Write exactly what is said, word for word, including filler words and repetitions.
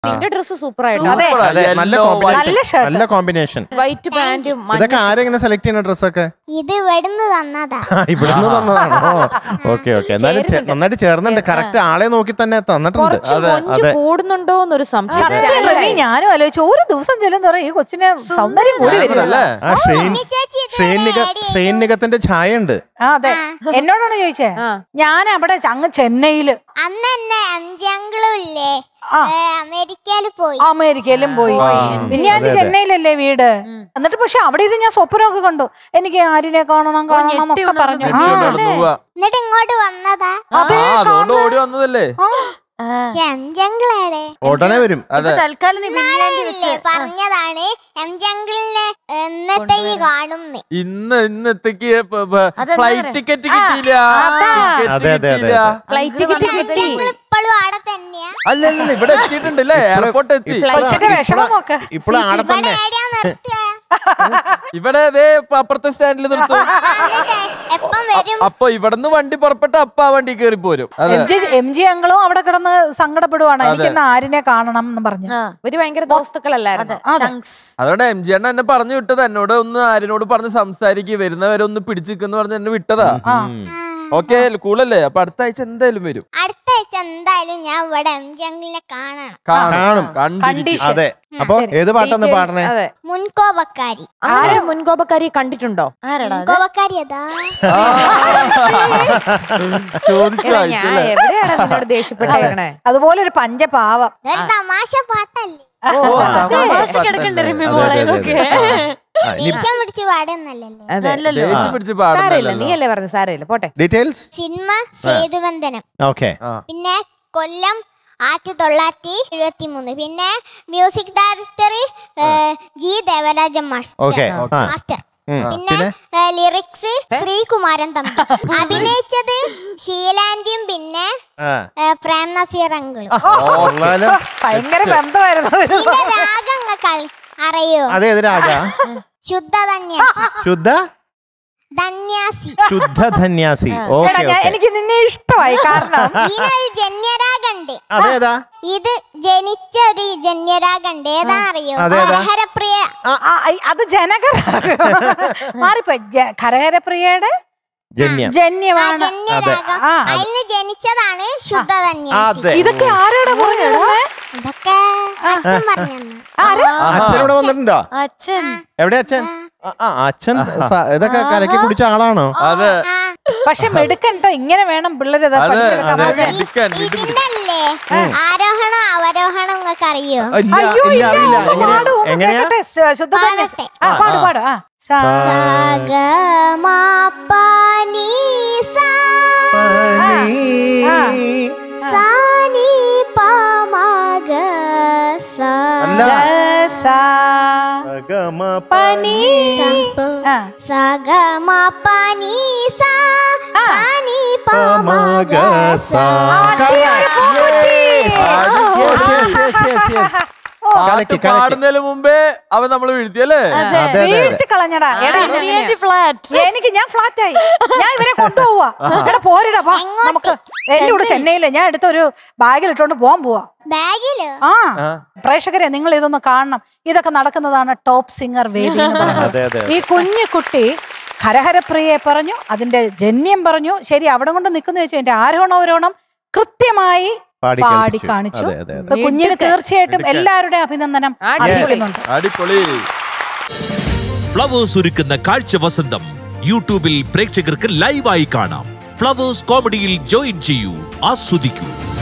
നിന്റെ dress super ആയിട്ട് നല്ല കോമ്പിനേഷൻ. വൈറ്റ് പാന്റും. ഇതൊക്കെ ആരെങ്ങനെ സെലക്ട് ചെയ്യുന്ന ഡ്രസ്സൊക്കെ? ഇത് ഇവിടുന്ന് തന്നതാ. ഇവിടുന്ന് തന്നതാണോ? Okay okay. എന്നാലും നന്നായിട്ട് ചേർന്നുണ്ട്. കറക്റ്റ് ആളെ നോക്കി തന്നെ തന്നിട്ടുണ്ട്. കൂടുന്നുണ്ടോ എന്നൊരു സംശയം ഞാനും ആലോചിച്ചു. ഒരു ദിവസം ചെല്ലുന്ന ഈ കൊച്ചിനെ സൗന്ദര്യം കൂടി വരുമല്ലേ. ശ്രീനികത്തിന്റെ ഛായ ഉണ്ട്. അതെ, എന്നോടാണ് ചോദിച്ചേ. ഞാൻ അവിടെ അങ്ങ് ചെന്നൈയില് അന്ന് എന്നെ അഞ്ചങ്ങളും ഇല്ലേ അമേരിക്കയില് പോയി. അമേരിക്കയിലും പോയി. പിന്നെ ഞാൻ ചെന്നൈയിലല്ലേ വീട്. എന്നിട്ട് പക്ഷെ അവിടെ ഇരുന്ന് ഞാൻ സ്വപ്നമൊക്കെ കണ്ടു. എനിക്ക് ആരിനെ കാണണം കാണണം എന്നൊക്കെ പറഞ്ഞു. എന്നിട്ട് ഇങ്ങോട്ട് വന്നതാ. ഓടി വന്നതല്ലേ. ഉടനെ വരും. പറഞ്ഞതാണ് എംജംഗിളിനെ എന്നത്തെ കാണും. ഇന്ന് ഇന്നത്തേക്ക് ഫ്ലൈറ്റ് ടിക്കറ്റ് കിട്ടിയില്ല. ഫ്ലൈറ്റ് ടിക്കറ്റ് കിട്ടി. ഇപ്പോഴും അവിടെ തന്നെയാ. അല്ലല്ല, ഇവിടെ എത്തിയിട്ടുണ്ടല്ലേ. എയർപോർട്ട് എത്തി. ഇപ്പോഴും ആടെ തന്നെ. ഇവിടെ അപ്പുറത്തെ സ്റ്റാൻഡിൽ നിർത്തും. അപ്പൊ ഇവിടുന്ന് വണ്ടി പുറപ്പെട്ട അപ്പ ആ വണ്ടി കയറി പോരും. എം ജി അങ്കളും അവിടെ കിടന്ന് സങ്കടപ്പെടുവാണ്. എനിക്കിന്ന് ആരിനെ കാണണം എന്ന് പറഞ്ഞു. ഒരു ഭയങ്കര ദോസ്തുക്കളല്ലായിരുന്നു. അതുകൊണ്ട് എം ജി അണ്ണ എന്നെ പറഞ്ഞു വിട്ടത്. എന്നോട് ഒന്ന് ആരിനോട് പറഞ്ഞ് സംസാരിക്കുക, വരുന്നവരെ ഒന്ന് പിടിച്ചിരിക്കുന്നു പറഞ്ഞ് എന്നെ വിട്ടതാ. ഓക്കെ, കൂളല്ലേ. അപ്പൊ അടുത്ത ആഴ്ച എന്തായാലും വരും. അടുത്ത ആഴ്ച എന്തായാലും ഞാൻ ഇവിടെ എംജംഗിളിനെ കാണണം. കാണും. അതെ. അപ്പൊ ഏത് പാട്ടാന്ന് പാടണേ? മുൻകോപക്കാരി. ആരും മുൻകോപക്കാരി കണ്ടിട്ടുണ്ടോ? മുൻകോപക്കാരി അതാ ചോദിച്ചു. എവിടെയാണ് നിന്നോട് ദേഷ്യപ്പെട്ടേക്കണേ? അതുപോലെ ഒരു പഞ്ചപാവം. തമാശ പാട്ടല്ലേ. നീയല്ലേ പറഞ്ഞ സാരമില്ല, പോട്ടെ. ഡീറ്റെയിൽസ്. സിനിമ സേതുബന്ധനം. പിന്നെ കൊല്ലം ആയിരത്തി തൊള്ളായിരത്തി എഴുപത്തി മൂന്ന്. പിന്നെ music director G Devarajan master. പിന്നെ ലിറിക്സ് ശ്രീകുമാരൻ തമ്പി. അഭിനയിച്ചത് ഷീലാന്റിയും പിന്നെ പ്രേം നസീർ അങ്കിളും. ഭയങ്കര ബന്ധമായിരുന്നു. രാഗങ്ങൾ അറിയോ? അതേത് രാഗ? ശുദ്ധ ധന്യാസി. ശുദ്ധ ധന്യാസി. ശുദ്ധ ധന്യാസി. എനിക്ക് നിന്നെ ഇഷ്ടമായി. കാരണം ഇതിനൊരു ജന്യരാഗണ്ട്. അതേതാ? ഇത് ജനിച്ച ഒരു ജന്യരാഗണ്ട്. ഏതാ അറിയോ? ഹരഹരപ്രിയ. അത് ജനകർ മാറിപ്പോ. ഹരഹരപ്രിയയുടെ ജന്യമാണ്. അതിന് ജനിച്ചതാണ് ശുദ്ധ ധന്യാസി. ഇതൊക്കെ ആരോടെ പറഞ്ഞത്? ഇതൊക്കെ അച്ഛൻ പറഞ്ഞു. അച്ഛനോട് വന്നിട്ടുണ്ടോ? അച്ഛൻ എവിടെ? അച്ഛൻ അച്ഛൻ ഇതൊക്കെ കലക്കി കുടിച്ച ആളാണോ? അതെ. പക്ഷെ മെടുക്കണ്ടോ, ഇങ്ങനെ വേണം പിള്ളേര്. ഇതിണ്ടല്ലേ ആരോഹണം അവരോഹണം നിങ്ങൾക്ക് അറിയോ? എങ്ങനെയാ? പാട് പാട്. പാടുന്നതിന് മുമ്പേ അവൻ നമ്മള് വീഴ്ത്തിയല്ലേ? വീഴ്ത്തി കളഞ്ഞടാ. എനിക്ക് ഞാൻ ഫ്ലാറ്റായി. ഞാൻ ഇവരെ കൊണ്ടുപോവാ. എടാ പോരടാ, നമുക്ക് എന്റെ കൂടെ ചെന്നൈയില് ഞാൻ എടുത്തൊരു ബാഗിൽ ഇട്ടോണ്ട് പോവാൻ പോവാ. ബാഗില്? ആ, പ്രേക്ഷകരെ നിങ്ങൾ ഇതൊന്ന് കാണണം. ഇതൊക്കെ നടക്കുന്നതാണ് ടോപ്പ് സിംഗർ വേദി എന്ന് പറയുന്നത്. ഈ കുഞ്ഞു കുട്ടി ഹരഹരപ്രിയയെ പറഞ്ഞു, അതിന്റെ ജന്യം പറഞ്ഞു. ശരി, അവിടെ കൊണ്ട് നിൽക്കുന്ന വെച്ചാൽ എന്റെ ആരോഹണം അവരോഹണം കൃത്യമായി പാടി കാണിച്ചു. കുഞ്ഞിന് തീർച്ചയായിട്ടും എല്ലാവരുടെയും അഭിനന്ദനം അറിയിക്കുന്നുണ്ട്. ഫ്ലവേഴ്സ് ഒരുക്കുന്ന കാഴ്ച വസന്തം യൂട്യൂബിൽ പ്രേക്ഷകർക്ക് ലൈവായി കാണാം. ഫ്ലവേഴ്സ് കോമഡിയിൽ ജോയിൻ ചെയ്യൂ, ആസ്വദിക്കൂ.